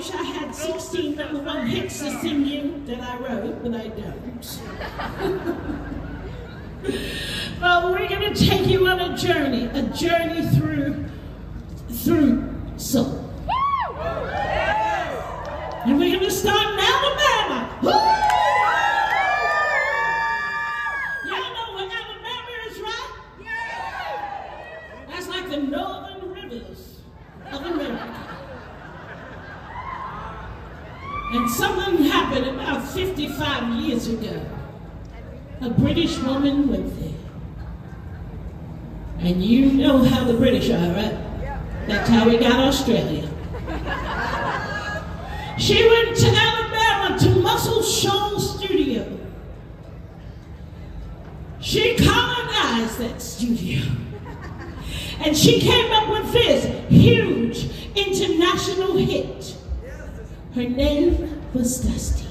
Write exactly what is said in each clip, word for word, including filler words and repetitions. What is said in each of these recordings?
wish I had sixteen number one hits to sing you that I wrote, but I don't. Well, we're going to take you on a journey, a journey through, through soul. And we're going to start in Alabama. Woo! Y'all know what Alabama is, right? That's like the northern rivers of America. And something happened about fifty-five years ago. A British woman went there. And you know how the British are, right? That's how we got Australia. She went to Alabama to Muscle Shoals Studio. She colonized that studio. And she came up with this huge international hit. Her name was Dusty.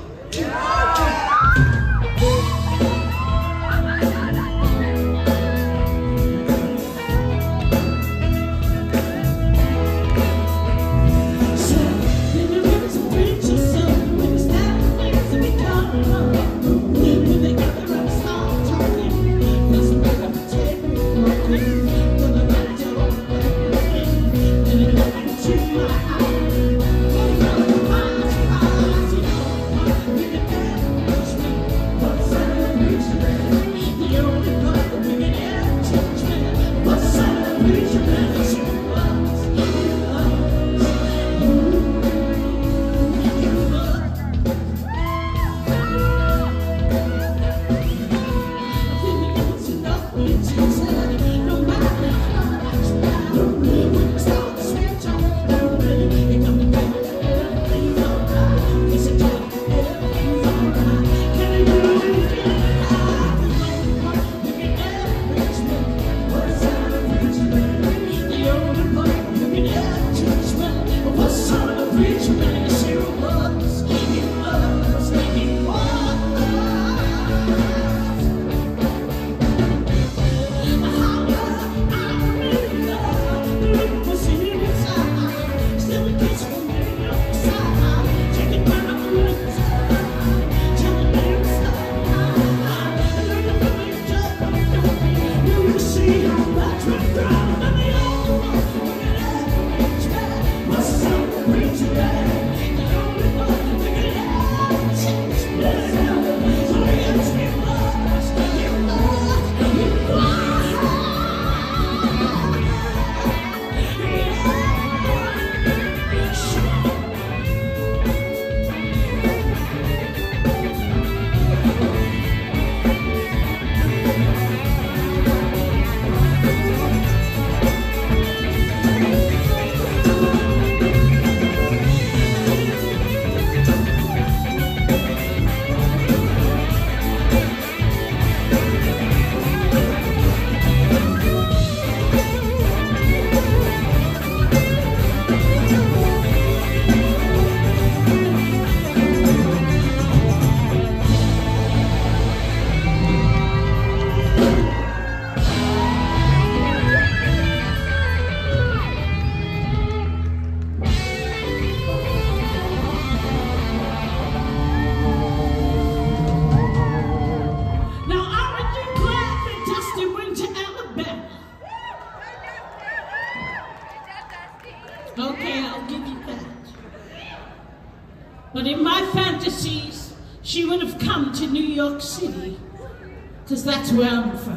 Okay, I'll give you that. But in my fantasies, she would have come to New York City, because that's where I'm from.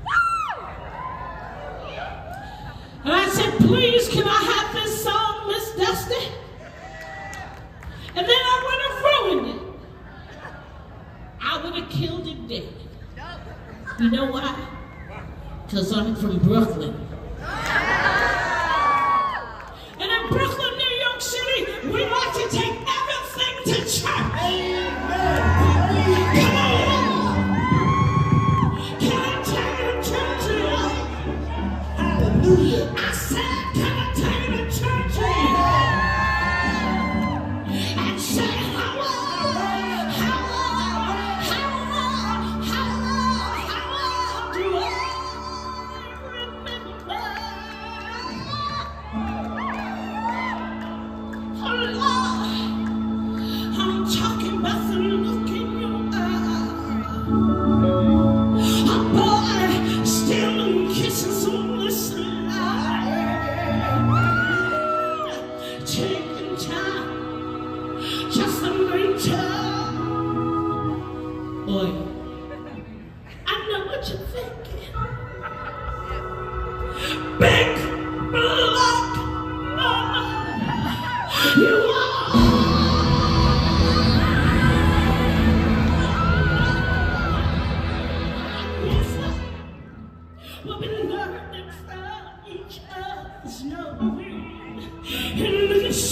And I said, please, can I have this song, Miss Dusty? And then I would have ruined it. I would have killed it dead. You know why? Because I'm from Brooklyn. And in Brooklyn, New York City, we like to take everything to church. Amen. Come on. Can I take you to church? Hallelujah. I said, can I take you to church? And say, how long, how long, how long, how long, how long do I remember? Oh, Lord.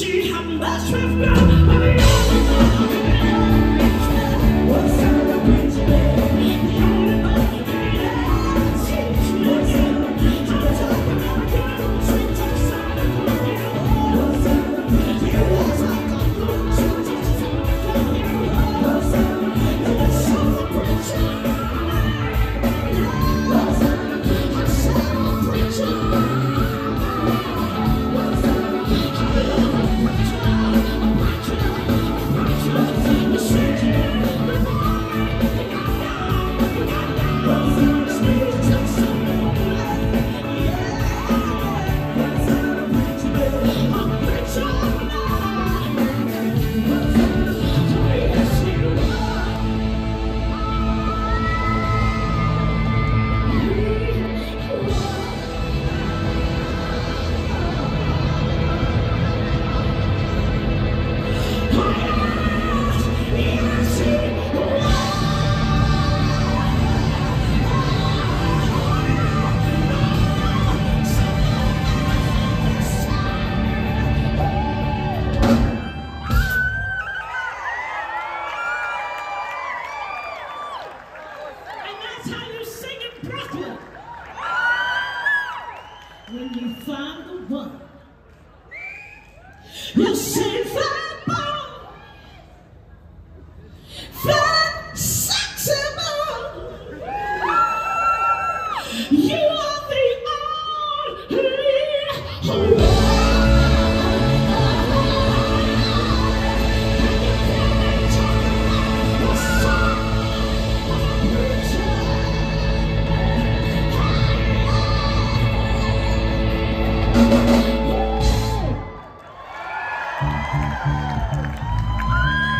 see how much we've got. Honey, what's up, the preacher man? The only one you can teach me. I'm talking about a girl who's to the side of the road. What's up, it was like a blue to the side of the road. What's up, and I saw the preacher. What's up, I saw the preacher. When you find the one, you say